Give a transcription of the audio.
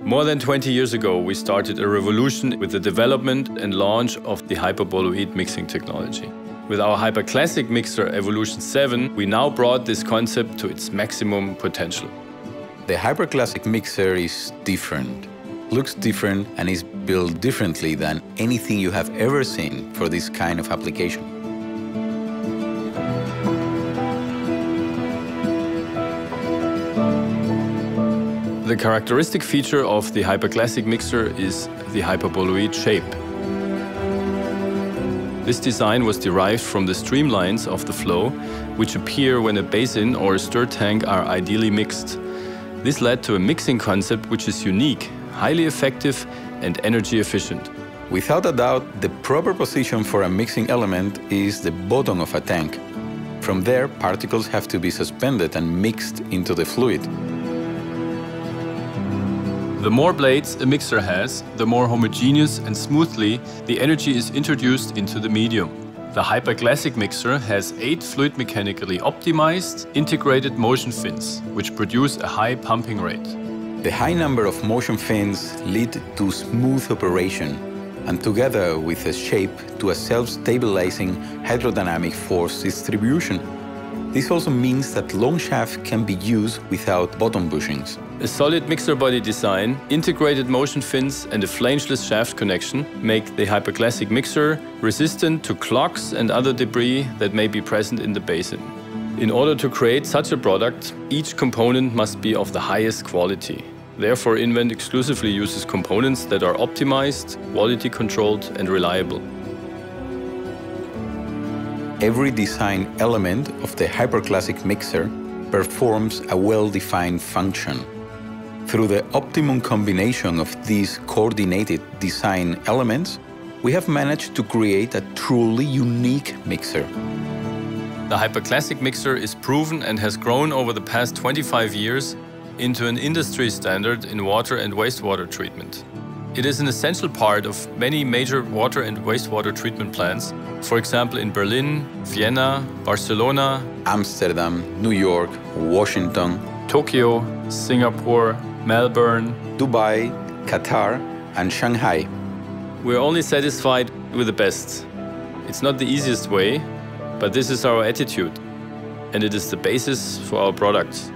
More than 20 years ago, we started a revolution with the development and launch of the hyperboloide mixing technology. With our HyperClassic mixer Evolution 7, we now brought this concept to its maximum potential. The HyperClassic mixer is different, looks different, and is built differently than anything you have ever seen for this kind of application. The characteristic feature of the HyperClassic mixer is the hyperboloide shape. This design was derived from the streamlines of the flow, which appear when a basin or a stir tank are ideally mixed. This led to a mixing concept which is unique, highly effective and energy efficient. Without a doubt, the proper position for a mixing element is the bottom of a tank. From there, particles have to be suspended and mixed into the fluid. The more blades a mixer has, the more homogeneous and smoothly the energy is introduced into the medium. The HyperClassic mixer has 8 fluid mechanically optimized integrated motion fins, which produce a high pumping rate. The high number of motion fins lead to smooth operation, and together with a shape to a self-stabilizing hydrodynamic force distribution. This also means that long shaft can be used without bottom bushings. A solid mixer body design, integrated motion fins and a flangeless shaft connection make the HyperClassic mixer resistant to clogs and other debris that may be present in the basin. In order to create such a product, each component must be of the highest quality. Therefore, Invent exclusively uses components that are optimized, quality controlled and reliable. Every design element of the HyperClassic mixer performs a well-defined function. Through the optimum combination of these coordinated design elements, we have managed to create a truly unique mixer. The HyperClassic mixer is proven and has grown over the past 25 years into an industry standard in water and wastewater treatment. It is an essential part of many major water and wastewater treatment plants, for example in Berlin, Vienna, Barcelona, Amsterdam, New York, Washington, Tokyo, Singapore, Melbourne, Dubai, Qatar, and Shanghai. We're only satisfied with the best. It's not the easiest way, but this is our attitude, and it is the basis for our products.